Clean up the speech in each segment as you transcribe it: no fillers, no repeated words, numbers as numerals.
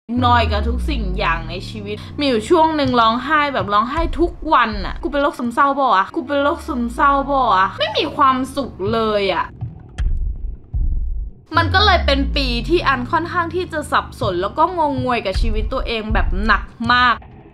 นอยกับทุกสิ่งอย่างในชีวิตมีอยู่ช่วงหนึ่งร้องไห้แบบร้องไห้ทุกวันอ่ะกูเป็นโรคซึมเศร้าบ่อะกูเป็นโรคซึมเศร้าบ่อะไม่มีความสุขเลยอ่ะมันก็เลยเป็นปีที่อันค่อนข้างที่จะสับสนแล้วก็งงงวยกับชีวิตตัวเองแบบหนักมาก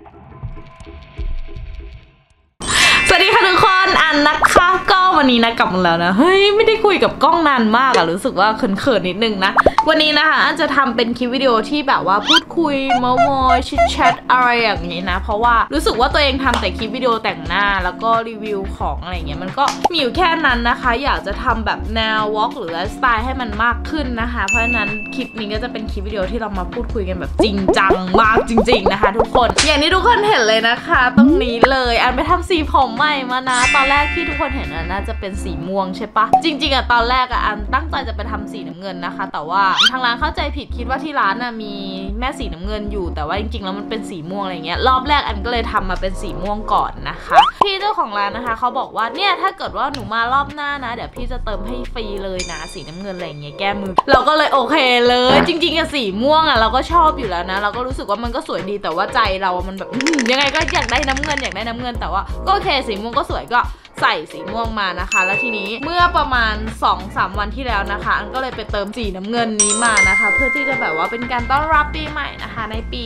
สวัสดีค่ะทุกคนอันนะคะก็วันนี้นะกลับมาแล้วนะเฮ้ยไม่ได้คุยกับกล้องนานมากอะรู้สึกว่าเขินๆนิดนึงนะวันนี้นะคะอันจะทำเป็นคลิปวิดีโอที่แบบว่าพูดคุยเมาท์ชิดแชทอะไรอย่างนี้นะเพราะว่ารู้สึกว่าตัวเองทำแต่คลิปวิดีโอแต่งหน้าแล้วก็รีวิวของอะไรเงี้ยมันก็มีอยู่แค่นั้นนะคะอยากจะทำแบบแนววอล์กหรือไลฟ์สไตล์ให้มันมากขึ้นนะคะเพราะฉะนั้นคลิปนี้ก็จะเป็นคลิปวิดีโอที่เรามาพูดคุยกันแบบจริงจังมากจริงๆนะคะทุกคนอย่างที่ทุกคนเห็นเลยนะคะตรงนี้เลยอันไปทำสีผมใหม่มานะตอนแรกที่ทุกคนเห็นน่าจะเป็นสีม่วงใช่ปะจริงๆอะตอนแรกอะอันตั้งใจจะไปทำสีน้ำเงินนะคะแต่ว่าทางร้านเข้าใจผิดคิดว่าที่ร้านมีแม่สีน้ำเงินอยู่แต่ว่าจริงๆแล้วมันเป็นสีม่วงอะไรเงี้ยรอบแรกอันก็เลยทำมาเป็นสีม่วงก่อนนะคะพี่เจ้าของร้านนะคะเขาบอกว่าเนี่ยถ้าเกิดว่าหนูมารอบหน้านะเดี๋ยวพี่จะเติมให้ฟรีเลยนะสีน้ำเงินอะไรเงี้ยแก้มือเราก็เลยโอเคเลยจริงๆอะสีม่วงอะเราก็ชอบอยู่แล้วนะเราก็รู้สึกว่ามันก็สวยดีแต่ว่าใจเรามันแบบยังไงก็อยากได้น้ำเงินแต่ว่าก็โอเคสีม่วงก็สวยก็ใส่สีม่วงมานะคะแล้วทีนี้เมื่อประมาณ 2-3 วันที่แล้วนะคะอันก็เลยไปเติมสีน้ำเงินนี้มานะคะเพื่อที่จะแบบว่าเป็นการต้อนรับปีใหม่นะคะในปี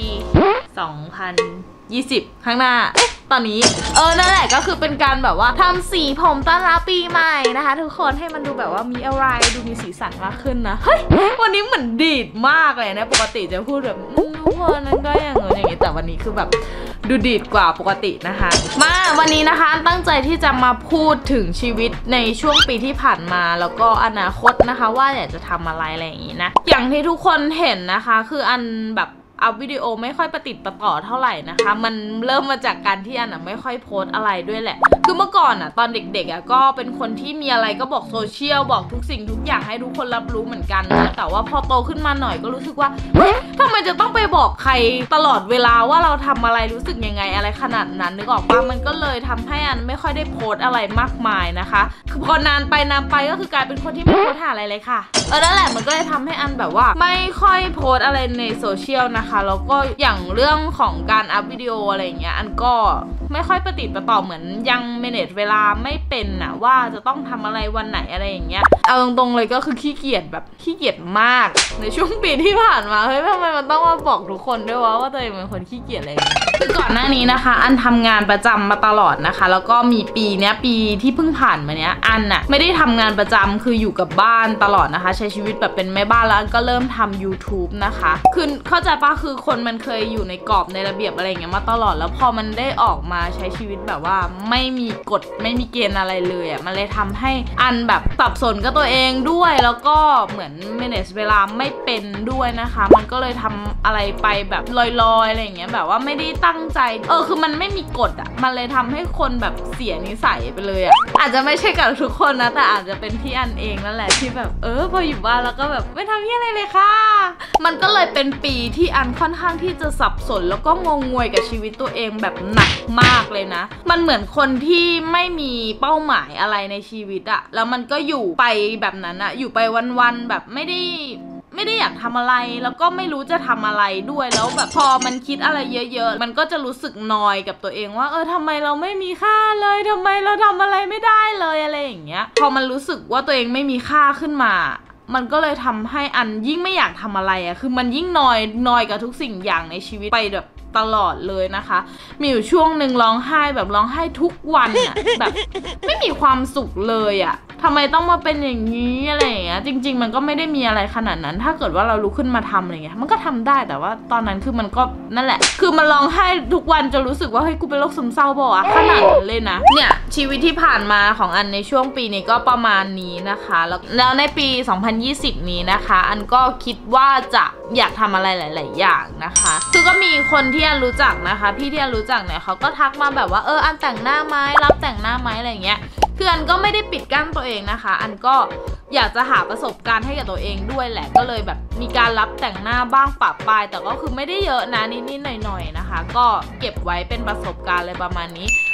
2020 ข้างหน้าตอนนี้นั่นแหละก็คือเป็นการแบบว่าทำสีผมต้อนรับปีใหม่นะคะทุกคนให้มันดูแบบว่ามีอะไรดูมีสีสันมากขึ้นนะเฮ้ยวันนี้เหมือนดีดมากเลยนะปกติจะพูดแบบทุกคนนั้นก็อย่างงี้แต่วันนี้คือแบบดูดีดกว่าปกตินะคะมาวันนี้นะคะตั้งใจที่จะมาพูดถึงชีวิตในช่วงปีที่ผ่านมาแล้วก็อนาคตนะคะว่าอยากจะทำอะไรอย่างนี้นะอย่างที่ทุกคนเห็นนะคะคืออันแบบอัพวิดีโอไม่ค่อยประติดประต่อเท่าไหร่นะคะมันเริ่มมาจากการที่อันไม่ค่อยโพสอะไรด้วยแหละคือเมื่อก่อนตอนเด็กๆก็เป็นคนที่มีอะไรก็บอกโซเชียลบอกทุกสิ่งทุกอย่างให้ทุกคนรับรู้เหมือนกันนะแต่ว่าพอโตขึ้นมาหน่อยก็รู้สึกว่าทำไมจะต้องไปบอกใครตลอดเวลาว่าเราทำอะไรรู้สึกยังไงอะไรขนาดนั้นนึกออกปะมันก็เลยทำให้อันไม่ค่อยได้โพสอะไรมากมายนะคะคือพอนานไปก็คือกลายเป็นคนที่ไม่โพสหาอะไรเลยค่ะนั่นแหละมันก็เลยทำให้อันแบบว่าไม่ค่อยโพสอะไรในโซเชียลนะคะแล้วก็อย่างเรื่องของการอัพวิดีโออะไรอย่างเงี้ยอันก็ไม่ค่อยประติดประต่อเหมือนยังเมเนจเวลาไม่เป็นนะว่าจะต้องทำอะไรวันไหนอะไรอย่างเงี้ยเอาตรงๆเลยก็คือขี้เกียจแบบขี้เกียจมากในช่วงปีที่ผ่านมาเฮ้ยทำไมมันต้องมาบอกทุกคนด้วยว่าตัวเองเป็นคนขี้เกียจอะไรอย่างเงี้ยคือก่อนหน้านี้นะคะอันทำงานประจำมาตลอดนะคะแล้วก็มีปีที่เพิ่งผ่านมาเนี้ยอันไม่ได้ทำงานประจำคืออยู่กับบ้านตลอดนะคะใช้ชีวิตแบบเป็นแม่บ้านแล้วก็เริ่มทำ YouTube นะคะคือเข้าใจปะคือคนมันเคยอยู่ในกรอบในระเบียบอะไรอย่างเงี้ยมาตลอดแล้วพอมันได้ออกมาใช้ชีวิตแบบว่าไม่มีกฎไม่มีเกณฑ์อะไรเลยมันเลยทำให้อันแบบสับสนกับตัวเองด้วยแล้วก็เหมือน manage เวลาไม่เป็นด้วยนะคะมันก็เลยทำอะไรไปแบบลอยๆอะไรอย่างเงี้ยแบบว่าไม่ได้ตั้งใจคือมันไม่มีกฎมันเลยทำให้คนแบบเสียนิสัยไปเลยอาจจะไม่ใช่กับทุกคนนะแต่อาจจะเป็นที่อันเองนั่นแหละที่แบบพออยู่บ้านแล้วก็แบบไม่ทำอะไรเลยค่ะมันก็เลยเป็นปีที่อันค่อนข้างที่จะสับสนแล้วก็งงงวยกับชีวิตตัวเองแบบหนักมากเลยนะมันเหมือนคนที่ไม่มีเป้าหมายอะไรในชีวิตแล้วมันก็อยู่ไปแบบนั้นอยู่ไปวันๆแบบไม่ได้อยากทำอะไรแล้วก็ไม่รู้จะทำอะไรด้วยแล้วแบบพอมันคิดอะไรเยอะๆมันก็จะรู้สึกนอยกับตัวเองว่าทำไมเราไม่มีค่าเลยทำไมเราทำอะไรไม่ได้เลยอะไรอย่างเงี้ยพอมันรู้สึกว่าตัวเองไม่มีค่าขึ้นมามันก็เลยทำให้อันยิ่งไม่อยากทำอะไรคือมันยิ่งนอยกับทุกสิ่งอย่างในชีวิตไปแบบตลอดเลยนะคะมีอยู่ช่วงหนึ่งร้องไห้แบบร้องไห้ทุกวันแบบไม่มีความสุขเลยทำไมต้องมาเป็นอย่างนี้อะไรอย่างเงี้ยจริงๆมันก็ไม่ได้มีอะไรขนาดนั้นถ้าเกิดว่าเราลุกขึ้นมาทำอะไรเงี้ยมันก็ทำได้แต่ว่าตอนนั้นคือมันก็นั่นแหละคือมันร้องไห้ทุกวันจนรู้สึกว่าเฮ้ยกูเป็นโรคซึมเศร้าบ่ขนาดนั้นเลยนะเนี่ยชีวิตที่ผ่านมาของอันในช่วงปีนี้ก็ประมาณนี้นะคะแล้วในปี 2020 นี้นะคะอันก็คิดว่าจะอยากทำอะไรหลายๆอย่างนะคะคือก็มีคนที่อันรู้จักนะคะพี่ที่อันรู้จักเนี่ยเขาก็ทักมาแบบว่าอันแต่งหน้าไหมรับแต่งหน้าไหมอะไรเงี้ยคืออันก็ไม่ได้ปิดกั้นตัวเองนะคะอันก็อยากจะหาประสบการณ์ให้กับตัวเองด้วยแหละก็เลยแบบมีการรับแต่งหน้าบ้างปะปายแต่ก็คือไม่ได้เยอะนะนิดๆหน่อยๆนะคะก็เก็บไว้เป็นประสบการณ์อะไรประมาณนี้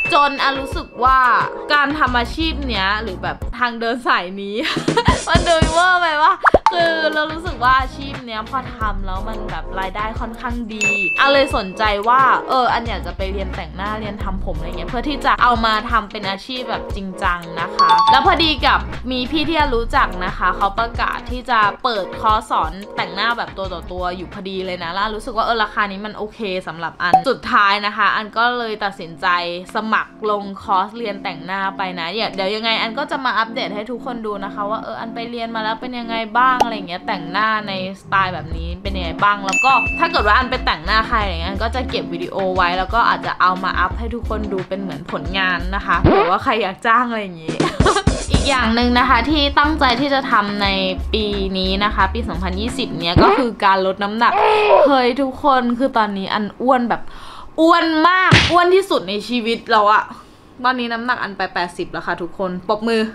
จนอันรู้สึกว่าการทำอาชีพเนี้ยหรือแบบทางเดินสายนี้ มันดูเวอร์ไปว่าคือเรารู้สึกว่าอาชีพเนี้ยพอทำแล้วมันแบบรายได้ค่อนข้างดีอันเลยสนใจว่าอันอยากจะไปเรียนแต่งหน้าเรียนทำผมอะไรเงี้ยเพื่อที่จะเอามาทำเป็นอาชีพแบบจริงจังนะคะแล้วพอดีกับมีพี่ที่รู้จักนะคะเขาประกาศที่จะเปิดคอร์สสอนแต่งหน้าแบบตัวต่อตัวอยู่พอดีเลยนะแล้วรู้สึกว่าราคานี้มันโอเคสำหรับอันสุดท้ายนะคะอันก็เลยตัดสินใจสมัครลงคอร์สเรียนแต่งหน้าไปนะเดี๋ยวยังไงอันก็จะมาอัปเดตให้ทุกคนดูนะคะว่าอันไปเรียนมาแล้วเป็นยังไงบ้างอะไรเงี้ยแต่งหน้าในสไตล์แบบนี้เป็นยังไงบ้างแล้วก็ถ้าเกิดว่าอันไปแต่งหน้าใครอะไรเงี้ยก็จะเก็บวิดีโอไว้แล้วก็อาจจะเอามาอัพให้ทุกคนดูเป็นเหมือนผลงานนะคะหรือว่าใครอยากจ้างอะไรอย่างงี้ อีกอย่างหนึ่งนะคะที่ตั้งใจที่จะทำในปีนี้นะคะปี 2020 เนี้ยก็คือการลดน้ำหนักเฮ้ยทุกคนคือตอนนี้อันอ้วนแบบอ้วนมากอ้วนที่สุดในชีวิตแล้วอะตอนนี้น้ำหนักอันไป80แล้วค่ะทุกคนปรบมือ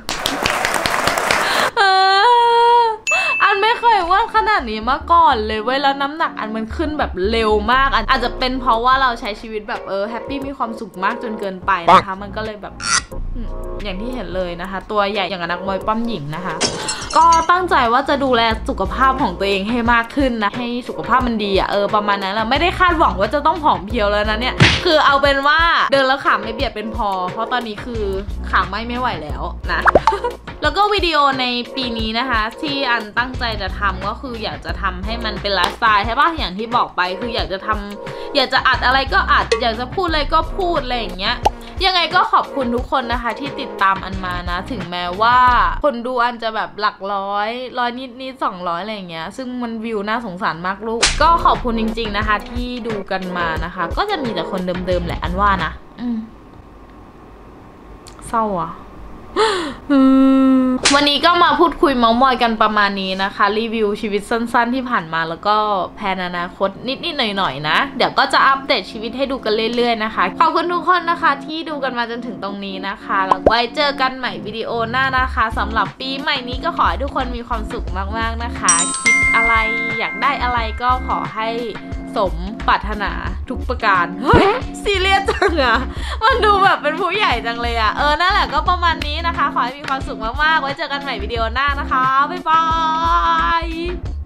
อันไม่เคยอ้วนขนาดนี้มาก่อนเลยเว้ยแล้วน้ำหนักอันมันขึ้นแบบเร็วมากอาจจะเป็นเพราะว่าเราใช้ชีวิตแบบแฮปปี้มีความสุขมากจนเกินไปนะคะมันก็เลยแบบอย่างที่เห็นเลยนะคะตัวใหญ่อย่างนักมวยปั้มหญิงนะคะก็ตั้งใจว่าจะดูแลสุขภาพของตัวเองให้มากขึ้นนะให้สุขภาพมันดีประมาณนั้นแหละไม่ได้คาดหวังว่าจะต้องผอมเพรียวแล้วนะเนี่ยคือเอาเป็นว่าเดินแล้วขาไม่เบียดเป็นพอเพราะตอนนี้คือขาไม่ไหวแล้วนะ แล้วก็วิดีโอในปีนี้นะคะที่อันตั้งใจจะทำก็คืออยากจะทำให้มันเป็นไลฟ์สไตล์ใช่ปะอย่างที่บอกไปคืออยากจะอัดอะไรก็อัดอยากจะพูดอะไรก็พูดอะไรอย่างเงี้ยยังไงก็ขอบคุณทุกคนนะคะที่ติดตามอันมานะถึงแม้ว่าคนดูอันจะแบบหลักร้อยนิด200อะไรอย่างเงี้ยซึ่งมันวิวน่าสงสารมากลูกก็ขอบคุณจริงๆนะคะที่ดูกันมานะคะก็จะมีแต่คนเดิมๆแหละอันว่านะเศร้าอ่ะ วันนี้ก็มาพูดคุยเมาท์มอยกันประมาณนี้นะคะรีวิวชีวิตสั้นๆที่ผ่านมาแล้วก็แผนอนาคตนิดๆหน่อยๆนะเดี๋ยวก็จะอัปเดตชีวิตให้ดูกันเรื่อยๆนะคะขอบคุณทุกคนนะคะที่ดูกันมาจนถึงตรงนี้นะคะแล้วไว้เจอกันใหม่วิดีโอหน้านะคะสำหรับปีใหม่นี้ก็ขอให้ทุกคนมีความสุขมากๆนะคะคิดอะไรอยากได้อะไรก็ขอให้สมปรารถนาทุกประการเฮ้ยซีเรียสจังอะมันดูแบบเป็นผู้ใหญ่จังเลยอะนั่นแหละก็ประมาณนี้นะคะขอให้มีความสุขมากๆไว้เจอกันใหม่วิดีโอหน้านะคะบ๊ายบาย